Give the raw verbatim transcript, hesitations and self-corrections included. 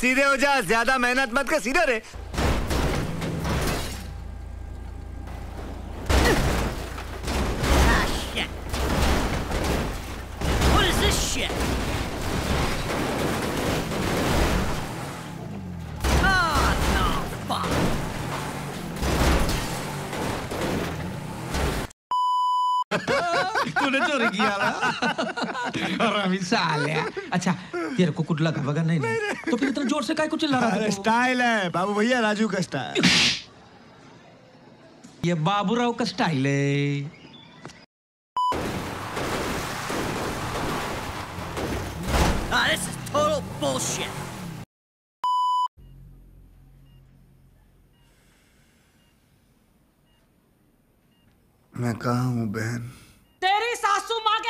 सीधे हो जा, ज्यादा मेहनत मत कर, सीधे रे। तूने चोरी किया ना? और साले। अच्छा तेरे को कुछ लगा वगैरह नहीं, नहीं तो फिर इतना जोर से काय को चिल्ला रहा था? स्टाइल है बाबू भैया, राजू का स्टाइल। ये बाबूराव का स्टाइल है। Ah, this is total bullshit. मैं कहाँ हूँ बहन? तेरी सासू माँ